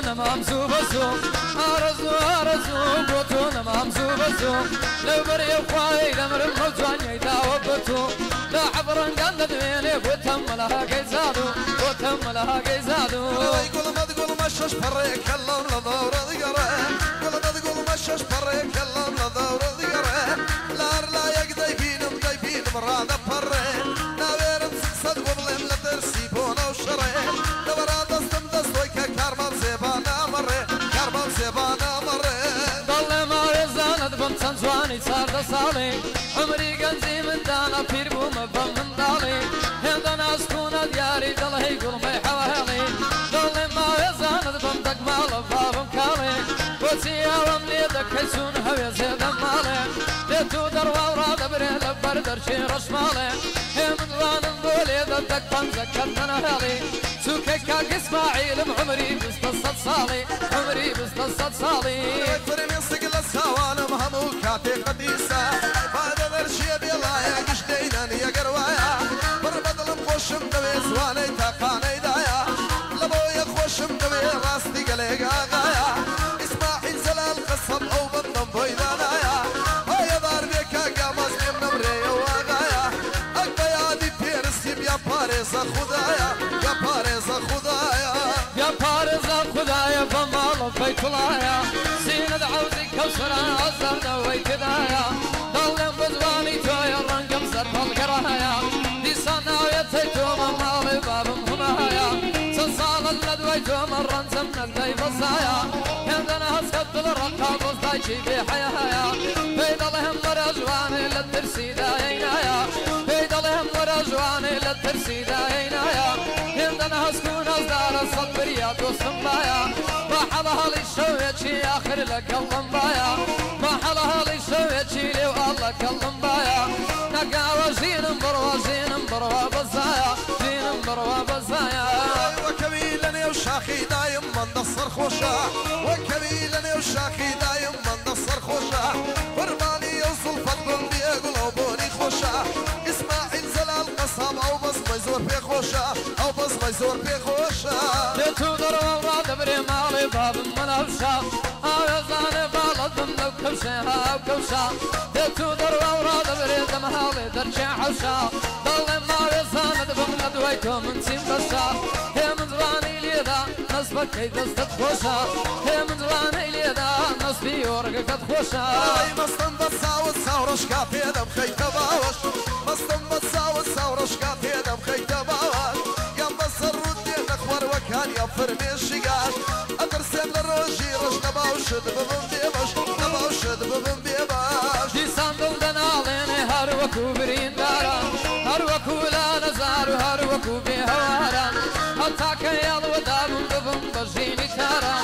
مامزو بزو أرزو أرزو بوتون مامزو بزو لو بري وخواي لمر موجوان يداو بتو لا عبرن قند دويني وتم لها قيزادو وتم لها قيزادو يقول ما تقول مشش فريك كلام لدور ذقره قول ما تقول مشش فريك كلام لدور ذقره لا يقدي فينم ضيفين مرادة فريك ناويرم سكسد قبلهم لترسي بونا وشري دبرات دستم دستويك كارمام زيبانا مري كارمام زيبانا مري ضل ما يزاند بمتن زواني صار دصالي عمري قنزي من دانا بير بوم بم من دالي هندنا سكونة دياري ضل هيقول ما يحوالي ضل ما يزاند بمتك مال بابم كالي وسيا وملي دكيسون هوي زيد مالي ديتو دروا وراد بري لبر درشي رشمالي هم دوان بولي دك بنزك كرتنا هالي سوكيكا اسماعيل بعمري بستصد صالي عمري بستصد صالي فرمي صقل السوان مهمو كاتي قديسة بعد درشي بيلا يا قشدينا يا قروايا بربدل مخوشم دوي زواني تاقاني دايا لبو يخوشم دوي راستي قليقا غايا اسماعيل زلال قصب او بطن بويدا دايا هيا دار بيكا قامز من نمري وغايا اقبا يادي بيرسي بيا باريزا خدايا يا باريزا خدايا يا بارزا خدايا بمال بيت العيا سيند عوزي كوسرا عزر دوي كدايا ضل بزواني تويا رنقم زر بالقرايا دي سنة ويتيتو ممالي بابم همايا سنصال اللدويتو مرن زمنك داي بصايا هندنا هسكت الرقاب وصدايشي بحيايا بيد اللهم ورجواني للترسي داينايا بيد اللهم ورجواني للترسي داينايا هندنا هسكون أصدار الصبر يا دوسمبايا ما حلها لي شويتشي آخر لك اللمبايا ما حلها لي شويتشي لي والله كاللمبايا نقاوة زين بروا بزايا زين بروا بزايا وكبيلني وشاخي دايم من نصر خوشا وكبيلني وشاخي دايم من نصر خوشا ورماني يوصل فضل بيقول بوني خوشا اسماعيل زلال قصاب او بس ميزور بي خوشا او بس ميزور بي خوشا لتو دروا وراد بري مالي باب منوشا آوزاني بالدم لو كوشا هاو كوشا لتو دروا وراد بري دمهالي درشي حوشا ضل ما يزاند بمنا دويتو من سين بسا هي من زواني ليدا نصبك كي دستت خوشا هي من زواني ليدا نصبي ورقك خوشا اي مصطن بصاوت ساورش كافي دم خيت باوش مصطن بصاوت ساورش كافي دم خيت باوش يا بصر ردي نخور وكان يا فرمي الشقاش اترسم للروجي رش نباوش دببن بيباش نباوش دببن بيباش دي صندل دناليني هر وكو برين دارا هر وكو لا نزار هر وكو بهوارا هتاك يال ودار دبن بجيني كارا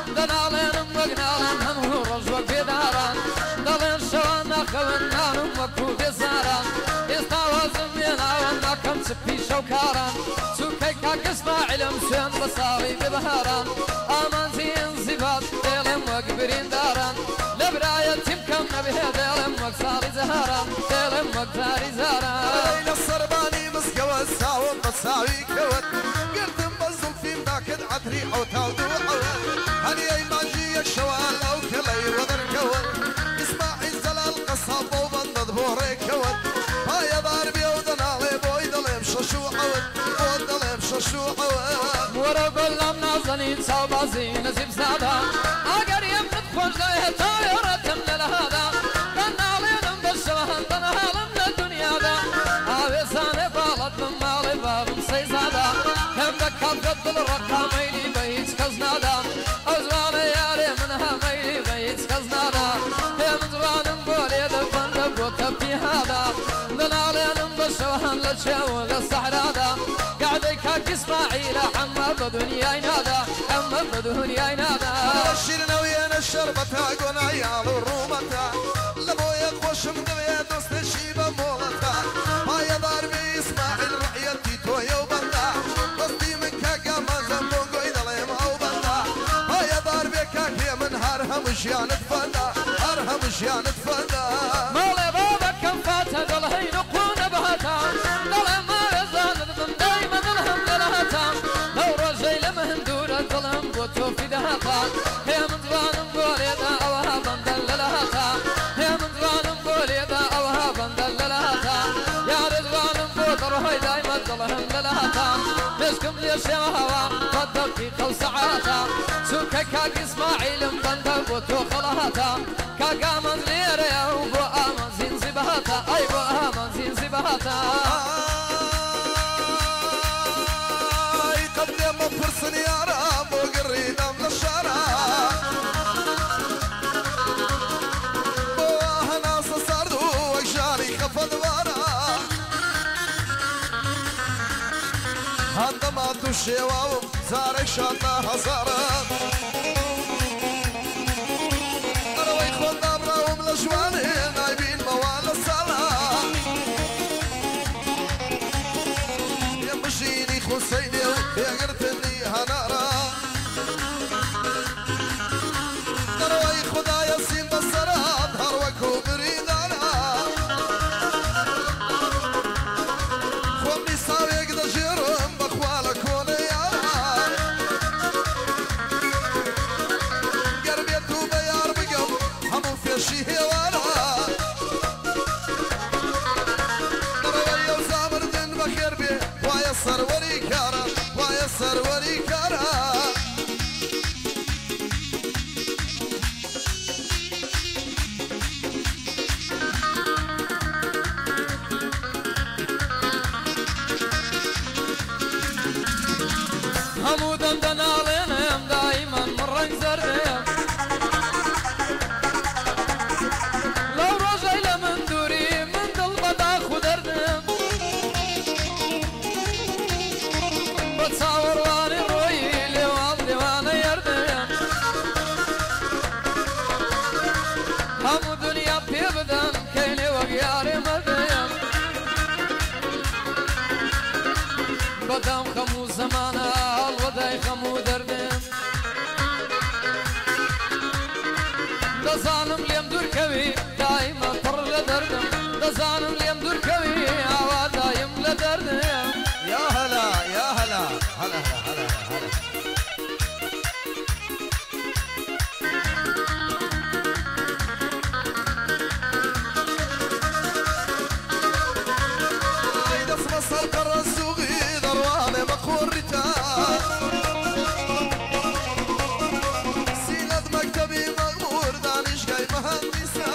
دنالين وقنالين هم هو رجوك بدارا دلين شوانا خوانان وكو بزارا استاوزم يناوانا كم سبي شوكارا سوكيكا اسماعيل مسين بصاوي ببهارا امان زين زباد ديلم وقبرين دارا لبراية تبكم نبيه ديلم وقصاري زهارا ديلم وقصاري زهارا ليلة الصرباني مسكوى الساوم بصاوي كوت قلتم بزل في ماكد عدري عوتا ودوعوت هني اي ماجي الشوال او كلي وذر كوت اسماعيل زلال قصاب وبندد بوري كوت هاي ضاربي ودنالي بوي دلم ششو عوت ودلم ششو عوت ورب اللهم نازلين صوبازين زيب زادا اگر يمت خوش له طايرتم للهذا دنالين بالشوهن دنالم للدنيا دا عاوزان بالد مالي بابم سيزادا هم دكات الرقم ميلي بيت كزنادا ازوان ياري منها ميلي بيت كزنادا هم زوان بولي دفن دبوت في هذا دنالين بالشوهن للشو للصحرادا قاعدك اسماعيل حما بدنيا ينادى حما بدنيا ينادى شيرنا ويانا الشربة قونا عيال الرومتا لبويا خوشم دويا دوست الشيبة مولتا هاي ضاربي اسماعيل رعيتي تويا وبندا قصدي من كاكا ما زنبون قويدا ليم او بندا هاي ضاربي كاكي من هارها مشيان تفندا هارها مشيان تفندا مالي بابا كم فاتا دلهي نقون بهتا دلهم ما يزال دايما دلهم للهتا لو رجي لمهن دورة دلهم بوتو في دهتا هي من زمان بوليدا أوها بندللهتا هي من زمان بوليدا أوها بندللهتا يا رزوان بوتر هاي دايما ظلهم للهتا مسكم ليش يا هوا فضلتي خل ساعاتا سوكا كاك إسماعيل بندل بوتو خلهتا كاكا منزلير يا وبو آمن زين زبهتا أي بو آمن زين زبهتا قبل ما فرسني أرام وقرينا من الشارع بواه ناس صاردو وجاري خفض ورا عندما تشيواو زارك شاطا هزارا أروي خلنا براهم لجواني نايبين موال الصلاة يمشيني خسيني يا قرتني هنارا دروي خدايا سين بصرات هروكو بريدانا خومي ساويك دا جيرم بخوالك ونيارا قربيتو بيار بقم همو فيشي هوانا دروي وزامر دن بخير بي ويسر وري كارا ويسر وري كارا همودا دنالينهم دايما مرق زرهم لو رجل من دوري من دلبدا خدرهم بتصور واني روي لوالدي وانا يردهم همو دنيا بيبدن كيني وقياري مردهم بدم خمو زمانه الوداي خمو دردم دزانم ليم دور كوي دايما طر لدردم دزانم ليم دور كوي عوا دايم لدردم يا هلا يا هلا هلا هلا هلا هيدا اسمه سلطر السوقي درواني مخورتا سيلة مكتبي مغمور دانش جاي مهندسة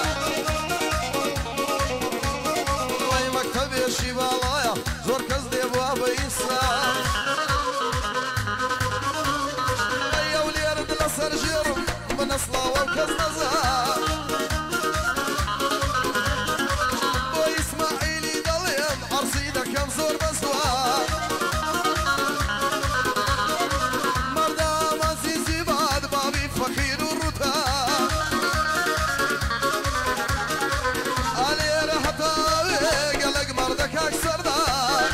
واي مكتبي شبالايا زور كزدي ابواب إيسا اي اولي ارد لسر جيرم من اصلا وكز نزار بو اسماعيلي دليم عرصيدة كم زور بسوار مردا مزيزي بعد بابي فخير الرتا علي رحتا قلق مردك اكسر دار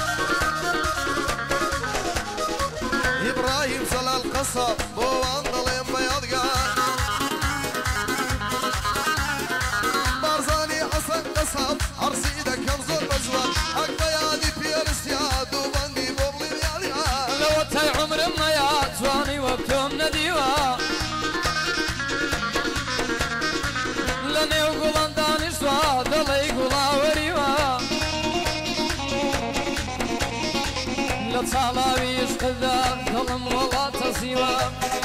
ابراهيم سلا القصب بو عندلين بياض قار بارزاني حسن قصب عرصيدة كم زور بزوار حق بيادي بيرس ياد وبندي بوبلي بيادي لو تاي عمر ما يا زواني وقتهم نديوا لاني وقولان دانش سوا دلي قولا وريوا لا تصالاوي يشقدر ظلم ولا تسيوا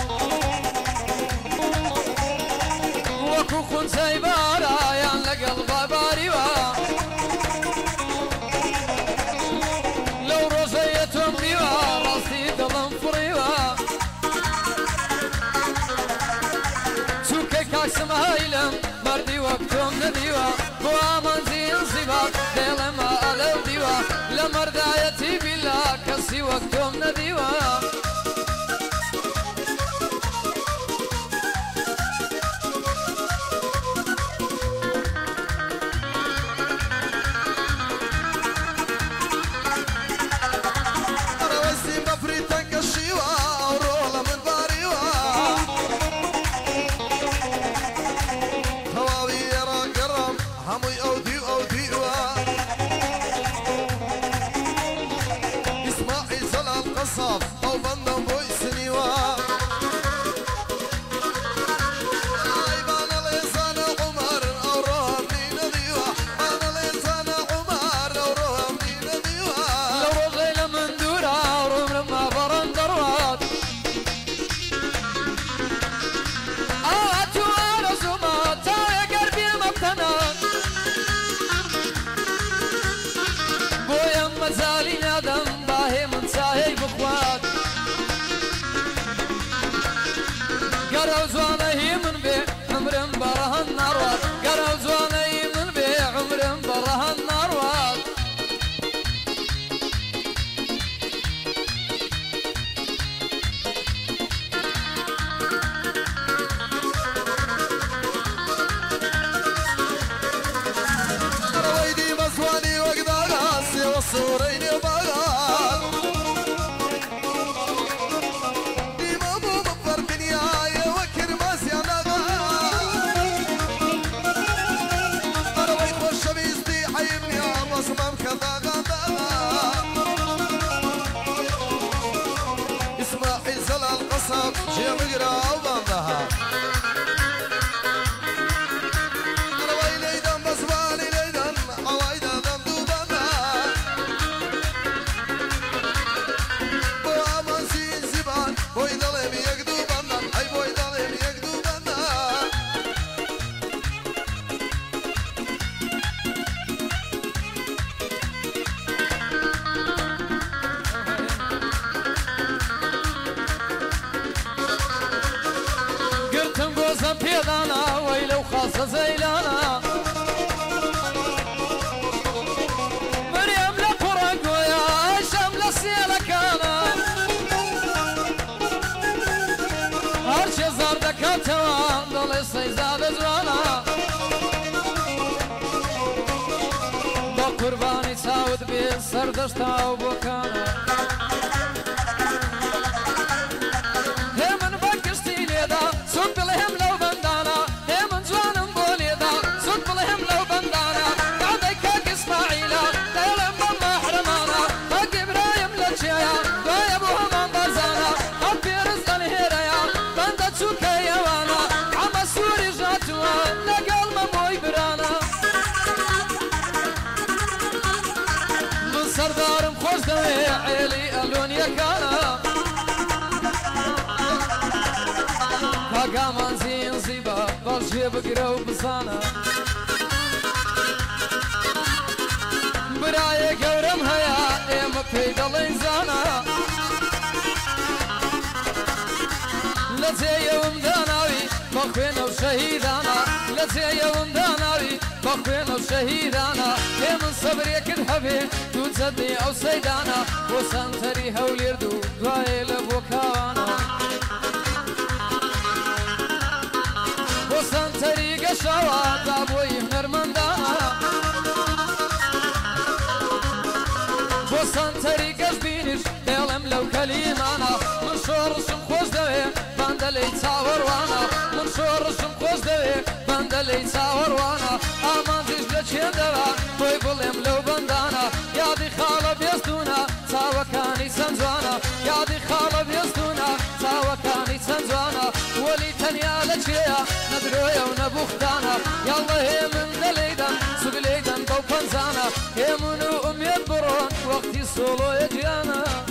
وكو كون سايبارا يان لقلبا باريوا لو رجيتهم ديوا راسي ظلم فريوا سوكي كاكس مهايلم مردي وقتهم نديوا بوامان زين صفات ديلما ألو ديوا لمردايتي بالله كسي وقتهم نديوا روسي بفري تنقشيوا ورولا من باريوا هواوي يرى قرم همي اودي اوديوا اسماعيل سلا القصة عصب شي مقرا وبندها روي ليدن بسواني ليدن عوايدا دمدو بندها بو عمان سين زبان بوي ظلم يقدو بندن اي بوي ظلم يقدو بندها قرتم بيضانا ويلو خاصة زيلانا مريم لفرق ويا شمل السيلكانا هرشي زاردك التوان ضل السيزاد زوانا بقرباني تساود بين سردشتا وبوكانا همن بكشتي ليدا سوق لهم لو بندانا همن جوانم بوليدا سوق لهم لو بندانا قعدك اسماعيلا ليلم بما حرمانا حق ابراهيم للشيا ويا ابوها من بزانا ابي رزق الهيريا بندت شوكيا وانا عم السوري جاتوا لقال مموي برانا من سردار مخوش دوي عيلي الونيا كانا قامان زين زيبا برشي بقرا وبصانا برايا قورم هيا ايما بيد الانزانا لتيا ومداناوي بخوينا وشهيدانا لتيا ومداناوي بخوينا وشهيدانا ايمن صبري كدحبي توتزدي او سيدانا وسانتري هوليردو دواي لبوكاوانا وسان طريق الشوات ابوي هنر مندانا وسان طريق البينش ديلم لو كليمانا من شورشم خوش دوي بندلي تصاور وانا من شورشم خوش دوي بندلي تصاور وانا امان تجلت شندوا بوي بلم لو بندانا يا دي خالة بيستونا تاوكاني سنزوانا يا دي خالة بيستونا تاوكاني سنزوانا ولي تنيا لجيا ندرويا ونبوختانا يالله هي من دليدن سوق ليدن بو بنزانا هي منو امي برون وقتي سولو يجيانا